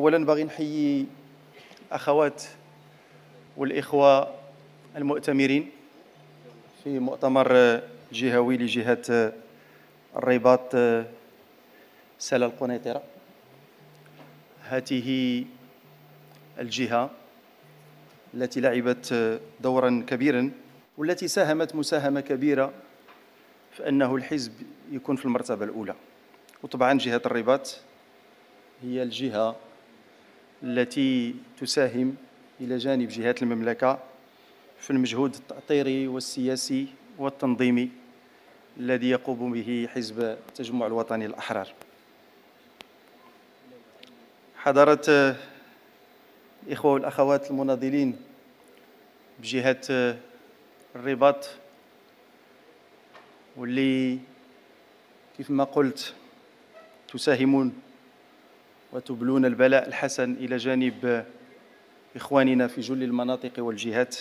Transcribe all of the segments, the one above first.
أولا باغي نحيي الأخوات والإخوة المؤتمرين في مؤتمر جهوي لجهة الرباط سلا القنيطرة. هذه الجهة التي لعبت دورا كبيرا والتي ساهمت مساهمة كبيرة في أنه الحزب يكون في المرتبة الأولى. وطبعا جهة الرباط هي الجهة التي تساهم إلى جانب جهات المملكة في المجهود التأطيري والسياسي والتنظيمي الذي يقوم به حزب التجمع الوطني الأحرار. حضرت الإخوة والأخوات المناضلين بجهة الرباط واللي كيف ما قلت تساهمون وتبلون البلاء الحسن إلى جانب إخواننا في جل المناطق والجهات.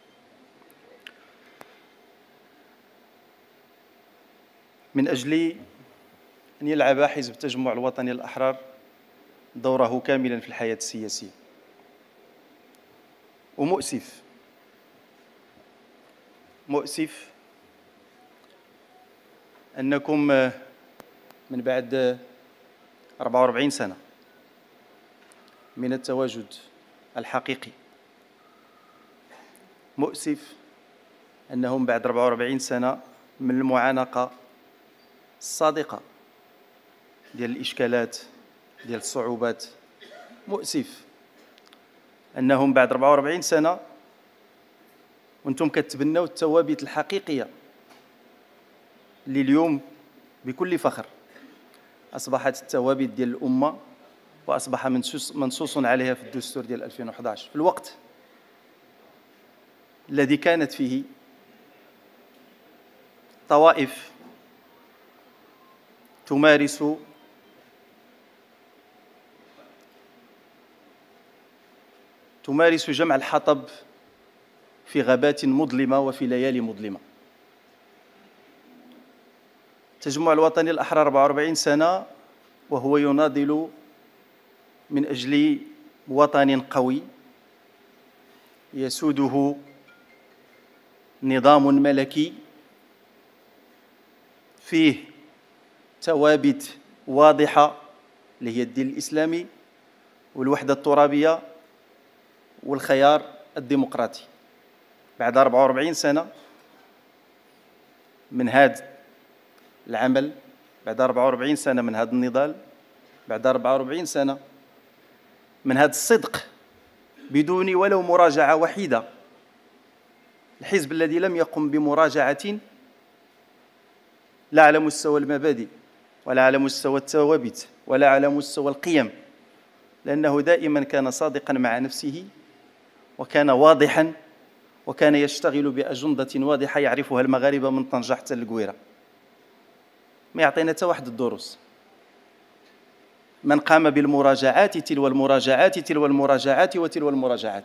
من أجل أن يلعب حزب التجمع الوطني الأحرار دوره كاملا في الحياة السياسية. ومؤسف أنكم من بعد 44 سنة من التواجد الحقيقي، مؤسف أنهم بعد 44 سنة من المعانقة الصادقة ديال الإشكالات ديال الصعوبات، مؤسف أنهم بعد 44 سنة وأنتم كتبنوا الثوابت الحقيقية اللي اليوم بكل فخر أصبحت الثوابت ديال الأمة وأصبح منصوص عليها في الدستور ديال 2011 في الوقت الذي كانت فيه طوائف تمارس جمع الحطب في غابات مظلمة وفي ليالي مظلمة. التجمع الوطني الأحرار 44 سنة وهو يناضل من أجل وطن قوي يسوده نظام ملكي فيه ثوابت واضحة اللي هي الدين الإسلامي والوحدة الترابية والخيار الديمقراطي. بعد 44 سنة من هذا العمل، بعد 44 سنة من هذا النضال، بعد 44 سنة من هذا الصدق بدون ولو مراجعة وحيدة، الحزب الذي لم يقم بمراجعة لا على مستوى المبادئ ولا على مستوى الثوابت ولا على مستوى القيم، لأنه دائما كان صادقا مع نفسه وكان واضحا وكان يشتغل بأجندة واضحة يعرفها المغاربة من طنجة حتى للقويرة. ما يعطينا حتى واحد الدروس. من قام بالمراجعات تلو المراجعات تلو المراجعات وتلو المراجعات.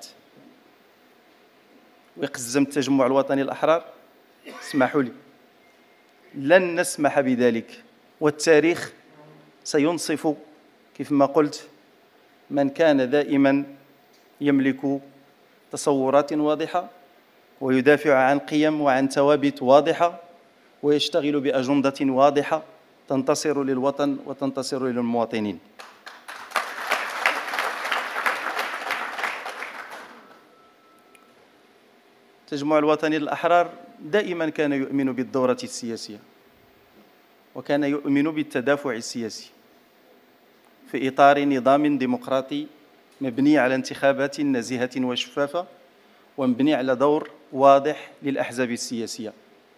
ويقزم التجمع الوطني الأحرار، اسمحوا لي، لن نسمح بذلك، والتاريخ سينصف كيف ما قلت من كان دائما يملك تصورات واضحة ويدافع عن قيم وعن ثوابت واضحة ويشتغل بأجندة واضحة تنتصر للوطن وتنتصر للمواطنين. التجمع الوطني الأحرار دائما كان يؤمن بالدورة السياسية وكان يؤمن بالتدافع السياسي في إطار نظام ديمقراطي مبني على انتخابات نزيهة وشفافة ومبني على دور واضح للأحزاب السياسية.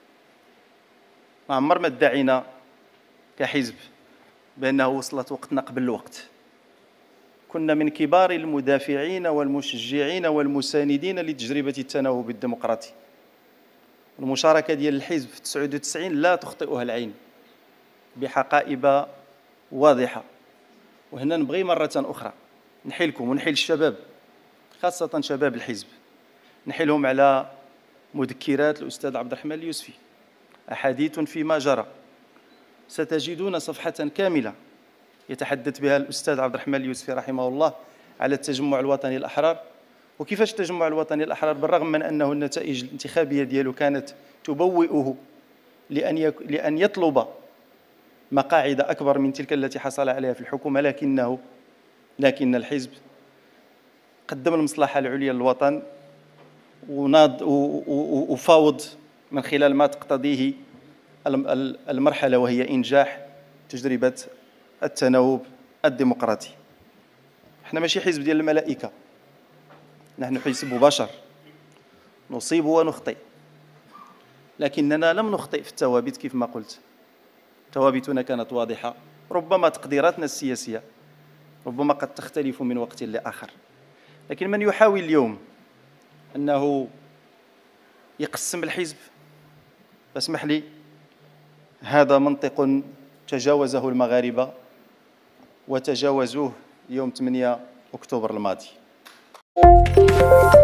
ما عمر ما ادعينا كحزب بأنه وصلت وقتنا قبل الوقت. كنا من كبار المدافعين والمشجعين والمساندين لتجربة التناوب الديمقراطي. المشاركة ديال الحزب في 99 لا تخطئها العين بحقائب واضحة. وهنا نبغي مرة أخرى نحيلكم ونحيل الشباب، خاصة شباب الحزب، نحيلهم على مذكرات الأستاذ عبد الرحمن اليوسفي، أحاديث فيما جرى. ستجدون صفحة كاملة يتحدث بها الأستاذ عبد الرحمن اليوسفي رحمه الله على التجمع الوطني الأحرار. وكيفاش التجمع الوطني الأحرار بالرغم من أنه النتائج الانتخابية ديالو كانت تبوئه لأن يطلب مقاعد أكبر من تلك التي حصل عليها في الحكومة، لكن الحزب قدم المصلحة العليا للوطن وفاوض من خلال ما تقتضيه المرحلة، وهي إنجاح تجربة التناوب الديمقراطي. احنا ماشي حزب ديال الملائكة، نحن حزب بشر نصيب ونخطئ، لكننا لم نخطئ في الثوابت. كيف ما قلت ثوابتنا كانت واضحة، ربما تقديراتنا السياسية ربما قد تختلف من وقت لآخر، لكن من يحاول اليوم أنه يقسم الحزب، فاسمح لي، هذا منطق تجاوزه المغاربة وتجاوزوه يوم 8 أكتوبر الماضي.